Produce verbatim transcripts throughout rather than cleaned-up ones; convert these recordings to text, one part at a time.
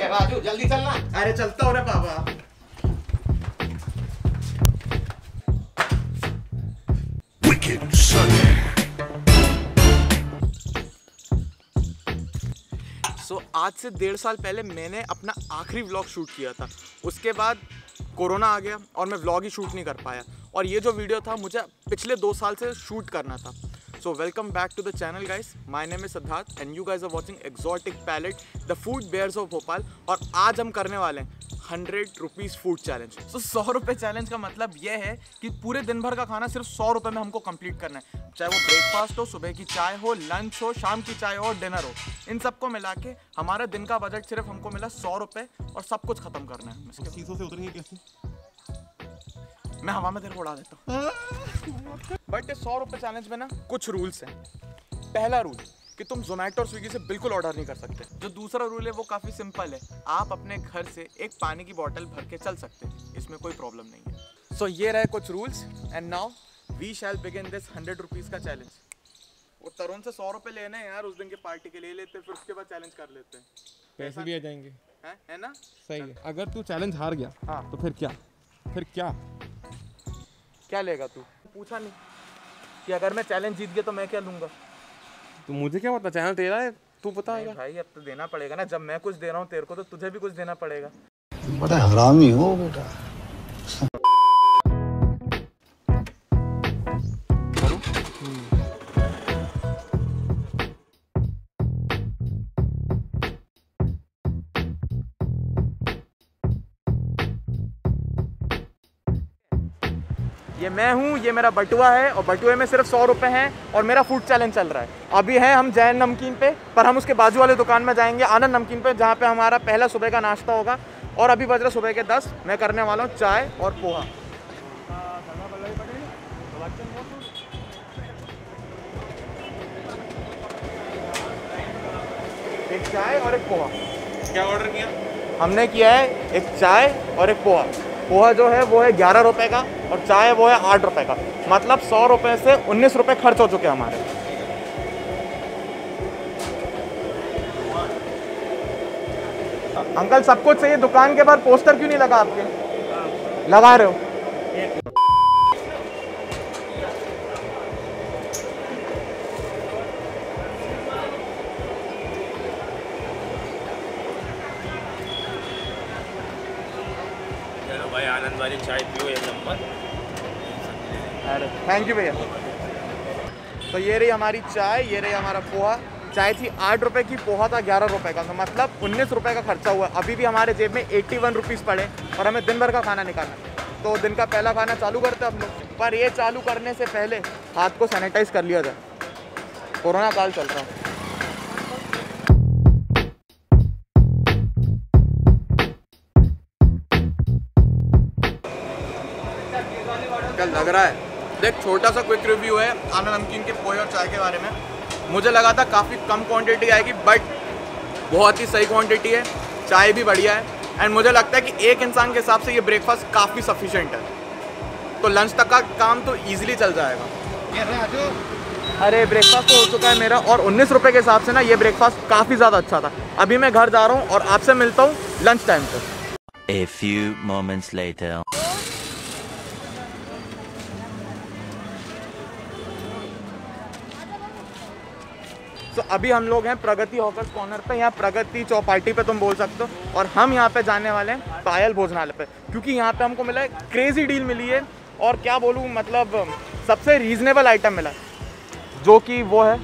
राजू जल्दी चलना। अरे चलता हूँ रे पापा। सो so, आज से डेढ़ साल पहले मैंने अपना आखिरी व्लॉग शूट किया था। उसके बाद कोरोना आ गया और मैं व्लॉग ही शूट नहीं कर पाया, और ये जो वीडियो था मुझे पिछले दो साल से शूट करना था। So welcome back to the channel guys, my name is Siddharth and you guys are watching exotic palate the food bears of Bhopal. और आज हम करने वाले हैं hundred rupees food challenge. So सौ रुपये चैलेंज का मतलब ये है कि पूरे दिन भर का खाना सिर्फ सौ रुपये में हमको कंप्लीट करना है, चाहे वो ब्रेकफास्ट हो, सुबह की चाय हो, लंच हो, शाम की चाय हो, डिनर हो। इन सबको मिला के हमारा दिन का बजट सिर्फ हमको मिला सौ रुपये और सब कुछ खत्म करना है। शीशों से उतरेंगे कैसे? मैं हवा में तेरे को उड़ा देता हूँ। बट सौ रुपये चैलेंज में ना कुछ रूल्स हैं। पहला रूल कि तुम जोमेटो और स्विगी से बिल्कुल ऑर्डर नहीं कर सकते। जो दूसरा रूल है वो काफ़ी सिंपल है, आप अपने घर से एक पानी की बोतल भर के चल सकते हैं, इसमें कोई प्रॉब्लम नहीं है। सो so, ये रहे कुछ rules and now we shall begin this hundred rupees का चैलेंज। वो तरुण से सौ रुपये लेने हैं यार, उस दिन के पार्टी के लिए लेते हैं, फिर उसके बाद चैलेंज कर लेते हैं। पैसे भी आ जाएंगे है, है ना? सही है। अगर तू चैलेंज हार गया हाँ तो फिर क्या? फिर क्या क्या लेगा तू? पूछा नहीं कि अगर मैं चैलेंज जीत गया तो मैं क्या लूँगा। तो मुझे क्या पता, चैनल तेरा है, तू बताएगा। भाई अब तो देना पड़ेगा ना, जब मैं कुछ दे रहा हूँ तेरे को तो तुझे भी कुछ देना पड़ेगा। बड़ा हरामी हो बेटा। ये मैं हूँ, ये मेरा बटुआ है और बटुए में सिर्फ सौ रुपये हैं और मेरा फूड चैलेंज चल रहा है। अभी है हम जैन नमकीन पे, पर हम उसके बाजू वाले दुकान में जाएंगे आनंद नमकीन पे, जहाँ पे हमारा पहला सुबह का नाश्ता होगा। और अभी बज रहा सुबह के दस। मैं करने वाला हूँ चाय और पोहा। एक चाय और एक पोहा। क्या ऑर्डर किया? हमने किया है एक चाय और एक पोहा। पोहा जो है वो है ग्यारह रुपए का और चाय वो है आठ रुपए का। मतलब सौ रुपए से उन्नीस रुपए खर्च हो चुके हैं हमारे। अंकल सब कुछ चाहिए, दुकान के बाहर पोस्टर क्यों नहीं लगा आपके? लगा रहे हो? भाई आनंद वाली चाय पियो एक नंबर। अरे थैंक यू भैया। तो ये रही हमारी चाय, ये रही हमारा पोहा। चाय थी आठ रुपए की, पोहा था ग्यारह रुपए का, तो मतलब उन्नीस रुपए का खर्चा हुआ। अभी भी हमारे जेब में इक्यासी रुपीस पड़े और हमें दिन भर का खाना निकालना है। तो दिन का पहला खाना चालू करते हैं हम लोग, पर ये चालू करने से पहले हाथ को सैनिटाइज कर लिया जाए, कोरोना काल चल रहा है। क्या लग रहा है? देख, छोटा सा क्विक रिव्यू है आनंद नमकीन के पोहे और चाय के बारे में। मुझे लगा था काफ़ी कम क्वांटिटी आएगी, बट बहुत ही सही क्वांटिटी है। चाय भी बढ़िया है एंड मुझे लगता है कि एक इंसान के हिसाब से ये ब्रेकफास्ट काफ़ी सफिशिएंट है। तो लंच तक का काम तो ईजिली चल जाएगा। अरे ब्रेकफास्ट तो हो चुका है मेरा, और उन्नीस रुपये के हिसाब से ना ये ब्रेकफास्ट काफ़ी ज़्यादा अच्छा था। अभी मैं घर जा रहा हूँ और आपसे मिलता हूँ लंच टाइम पर। A few moments later. तो अभी हम लोग हैं प्रगति हॉकर्स कॉर्नर पे, यहाँ प्रगति चौपाटी पे तुम बोल सकते हो। और हम यहाँ पे जाने वाले हैं पायल भोजनालय पे, क्योंकि यहाँ पे हमको मिला है क्रेजी डील मिली है। और क्या बोलूँ, मतलब सबसे रीजनेबल आइटम मिला है, जो कि वो है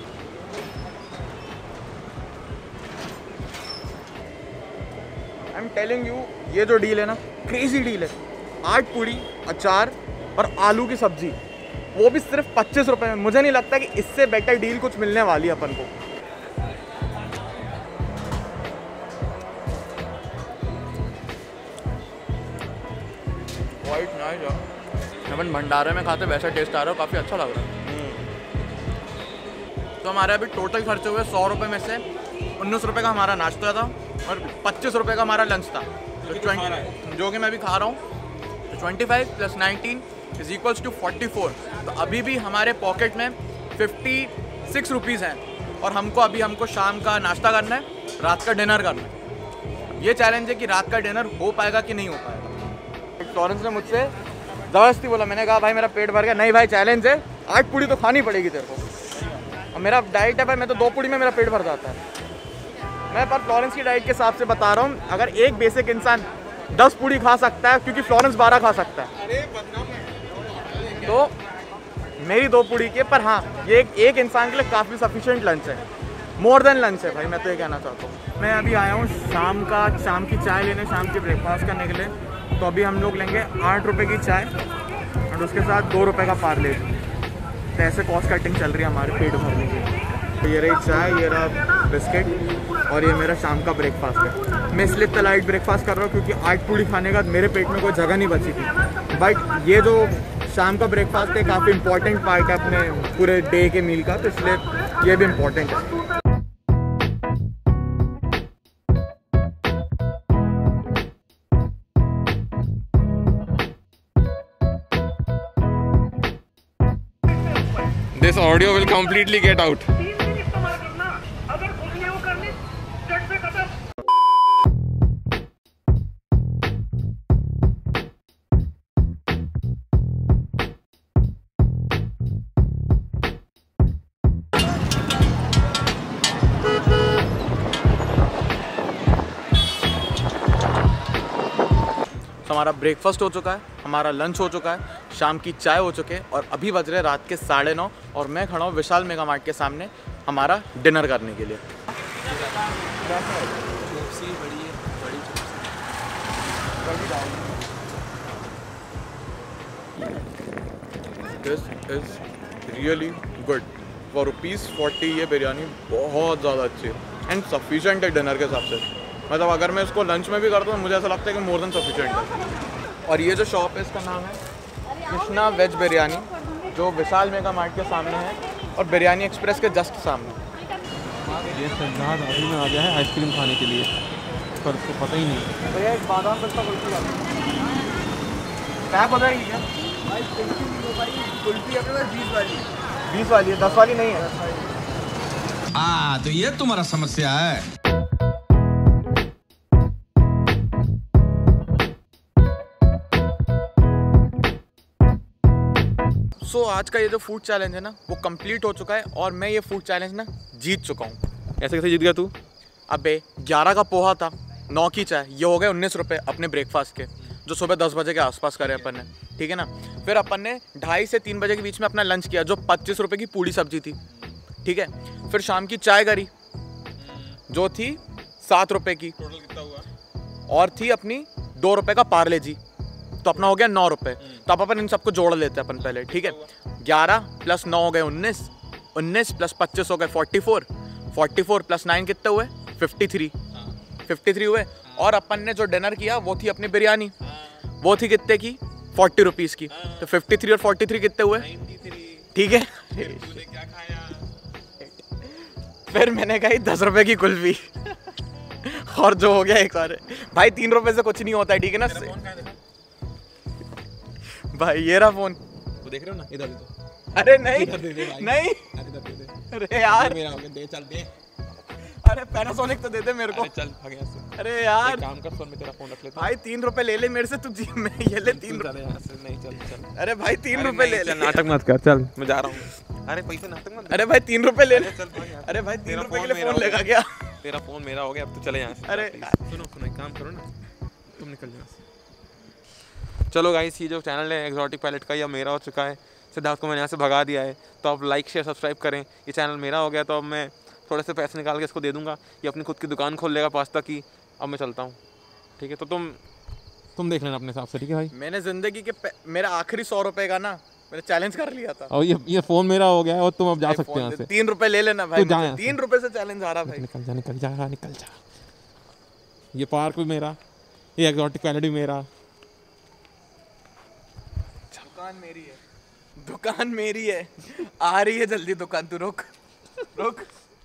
आई एम टेलिंग यू, ये जो डील है ना क्रेजी डील है। आठ पूड़ी, अचार और आलू की सब्जी, वो भी सिर्फ पच्चीस रुपए में। मुझे नहीं लगता कि इससे बेटर डील कुछ मिलने वाली है अपन को। वाइट नाइस है, अपन भंडारे में खाते वैसा टेस्ट आ रहा है, काफ़ी अच्छा लग रहा है। तो हमारे अभी टोटल खर्चे हुए सौ रुपये में से उन्नीस रुपये का हमारा नाश्ता था और पच्चीस रुपये का हमारा लंच था, तो ट्वेंटी जो कि मैं भी खा रहा हूँ। तो twenty five plus nineteen is equals to forty four. तो अभी भी हमारे पॉकेट में फिफ्टी सिक्स रुपीज़ हैं और हमको अभी हमको शाम का नाश्ता करना है, रात का डिनर करना है। ये चैलेंज है कि रात का डिनर हो पाएगा कि नहीं हो पाएगा। फ्लोरेंस ने मुझसे ज़बरदस्ती बोला, मैंने कहा भाई मेरा पेट भर गया। नहीं भाई चैलेंज है, आठ पूड़ी तो खानी पड़ेगी तेरे को। और मेरा डाइट है भाई, मैं तो दो पूड़ी में मेरा पेट भर जाता है। मैं पर फ्लोरेंस की डाइट के हिसाब से बता रहा हूँ, अगर एक बेसिक इंसान दस पूड़ी खा सकता है, क्योंकि फ्लोरेंस बारह खा सकता है, तो मेरी दो पूड़ी के, पर हाँ ये एक, एक इंसान के लिए काफ़ी सफिशिएंट लंच है, मोर देन लंच है भाई, मैं तो ये कहना चाहता हूँ। मैं अभी आया हूँ शाम का शाम की चाय लेने, शाम के ब्रेकफास्ट करने के लिए। तो अभी हम लोग लेंगे आठ रुपये की चाय और उसके साथ दो रुपये का पार्ले। तो ऐसे कॉस्ट कटिंग चल रही है हमारे पेट भरने की। तो ये रही चाय, ये रहा बिस्किट और ये मेरा शाम का ब्रेकफास्ट है। मैं इसलिए इतना लाइट ब्रेकफास्ट कर रहा हूँ क्योंकि आठ पूड़ी खाने का मेरे पेट में कोई जगह नहीं बची थी। बट ये जो शाम का ब्रेकफास्ट है काफ़ी इंपॉर्टेंट पार्ट है अपने पूरे डे के मील का, तो इसलिए ये भी इम्पोर्टेंट है। This audio will completely get out. तो हमारा ब्रेकफास्ट हो चुका है, हमारा लंच हो चुका है, शाम की चाय हो चुके हैं और अभी बज रहे रात के साढ़े नौ और मैं खड़ा हूँ विशाल मेगा मार्ट के सामने हमारा डिनर करने के लिए। This is really good for rupees forty. ये बिरयानी बहुत ज़्यादा अच्छी है एंड सफिशेंट है डिनर के हिसाब से। मतलब अगर मैं इसको लंच में भी करता हूँ मुझे ऐसा लगता है कि मोर देन सफिशिएंट है। और ये जो शॉप है इसका नाम है कृष्णा वेज बिरयानी, जो विशाल मेगा मार्ट के सामने है और बिरयानी एक्सप्रेस के जस्ट सामने। ये सज्जाद अभी में आ गया है आइसक्रीम खाने के लिए, पर उसको पता ही नहीं। भैया एक बादाम पिस्ता कुल्फी वाली पैक हो जाएगी क्या? कुल्फी अपने पास बीस वाली बीस वाली है, दस वाली नहीं है। हाँ तो ये तुम्हारा समस्या है। सो so, आज का ये जो फूड चैलेंज है ना वो कंप्लीट हो चुका है और मैं ये फूड चैलेंज ना जीत चुका हूँ। ऐसे कैसे जीत गया तू? अबे ग्यारह का पोहा था, नौ की चाय, ये हो गए उन्नीस रुपये अपने ब्रेकफास्ट के, जो सुबह दस बजे के आसपास करे अपन ने, ठीक है ना। फिर अपन ने ढाई से तीन बजे के बीच में अपना लंच किया, जो पच्चीस रुपये की पूड़ी सब्जी थी, ठीक है। फिर शाम की चाय करी जो थी सात रुपये की, टोटल कितना हुआ? और थी अपनी दो रुपये का पार्ले जी, तो अपना हो गया नौ रुपये। तो अब अपन इन सबको जोड़ लेते हैं अपन पहले, ठीक है। ग्यारह प्लस नौ हो गए उन्नीस, उन्नीस प्लस पच्चीस हो गए forty four, forty four plus nine कितने हुए? फिफ्टी थ्री, फिफ्टी थ्री हुए। और अपन ने जो डिनर किया वो थी अपनी बिरयानी, वो थी कितने की? फोर्टी रुपीज़ की। तो फिफ्टी थ्री और फोर्टी थ्री कितने हुए? ठीक है। क्या खाया? फिर मैंने कही दस रुपए की कुल्फी और जो हो गया एक और भाई तीन रुपए से कुछ नहीं होता है, ठीक है ना भाई। ये रहा फोन, वो देख रहे हो ना, इधर दे। अरे नहीं इधर दे दे भाई। नहीं, अरे इधर दे दे। अरे यार मेरा हो गया, दे चल दे। अरे पैनासोनिक तो दे दे मेरे को। अरे चल भाग यहाँ से। अरे यार एक काम कर, फोन में तेरा फोन रख लेता हूँ। भाई तीन रुपए ले ले मेरे से, तू जी मैं ये ले तीन चल यहाँ से। नहीं चल चल। अरे भाई तीन रुपए ले ले। नाटक मत कर, चल मैं जा रहा हूँ। अरे पैसे नाटक मत। अरे भाई तीन रुपए ले ले। चल भाग यहाँ से। अरे भाई तीन तेरा रुपए के फोन लिए मेरा फोन हो लेगा गया। क्या? तेरा फोन मेरा हो गया, अब तू चले यहाँ से। अरे सुनो सुनो, एक काम करो ना, तुम निकल यहाँ से। चलो गाइस, ये जो चैनल है एक्सोटिक पैलेट का, ये मेरा हो चुका है। सिद्धार्थ को मैंने यहाँ से भगा दिया है, तो आप लाइक शेयर सब्सक्राइब करें। ये चैनल मेरा हो गया, तो अब मैं थोड़े से पैसे निकाल के इसको दे दूँगा। ये अपनी खुद की दुकान खोल लेगा पास्ता की। अब मैं चलता हूँ, ठीक है। तो तुम तुम देख लेना अपने हिसाब से, ठीक है भाई। मैंने जिंदगी के मेरा आखिरी सौ रुपए का ना मैंने चैलेंज कर लिया था, और ये ये फ़ोन मेरा हो गया है और तुम अब जा सकते हो यहाँ से। तीन रुपए ले लेना भाई, तू जा यहाँ से। तीन रुपए से चैलेंज आ रहा भाई। निकल जा निकल जा निकल जा। ये पार्क भी मेरा, ये एक्सोटिक पैलेट भी मेरा। दुकान मेरी है, दुकान मेरी है। आ रही है जल्दी दुकान, तू रुक रुक।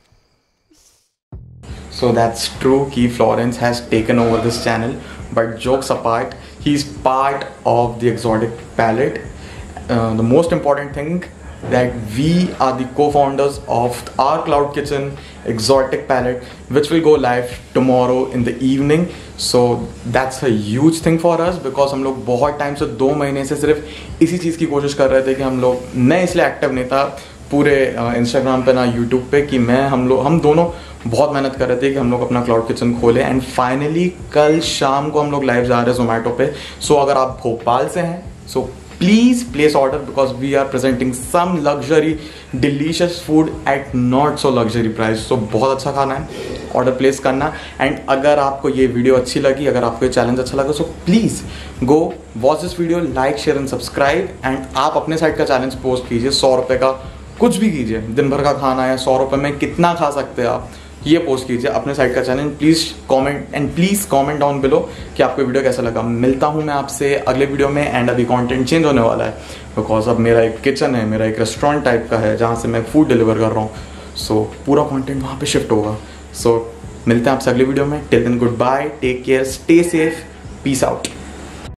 So that's true कि Florence has taken over this channel, but jokes apart, he's part of the exotic palette. Uh, the most important thing, that we are the co-founders of our cloud kitchen exotic palette, which will go live tomorrow in the evening. So that's a huge thing for us because हम लोग बहुत time से दो महीने से सिर्फ इसी चीज़ की कोशिश कर रहे थे कि हम लोग, मैं इसलिए एक्टिव नहीं था पूरे इंस्टाग्राम पे ना यूट्यूब पे, कि मैं हम लोग हम दोनों बहुत मेहनत कर रहे थे कि हम लोग अपना क्लाउड किचन खोलें। एंड फाइनली कल शाम को हम लोग लाइव जा रहे हैं जोमेटो पे। सो so, अगर आप भोपाल से हैं so please place order because we are presenting some luxury delicious food at not so luxury price. So बहुत अच्छा खाना है, ऑर्डर प्लेस करना। एंड अगर आपको ये वीडियो अच्छी लगी, अगर आपको ये चैलेंज अच्छा लगा, so please go watch this video, like share and subscribe. And आप अपने साइड का चैलेंज पोस्ट कीजिए, सौ रुपये का कुछ भी कीजिए, दिन भर का खाना है, सौ रुपये में कितना खा सकते हैं आप, ये पोस्ट कीजिए अपने साइड का challenge. Please comment and please comment down below कि आपको वीडियो कैसा लगा। मिलता हूँ मैं आपसे अगले वीडियो में। एंड अभी कंटेंट चेंज होने वाला है बिकॉज अब मेरा एक किचन है, मेरा एक रेस्टोरेंट टाइप का है जहाँ से मैं फूड डिलीवर कर रहा हूँ। सो so, पूरा कंटेंट वहाँ पे शिफ्ट होगा। सो so, मिलते हैं आपसे अगले वीडियो में। Till then good bye, take care, stay safe, peace out.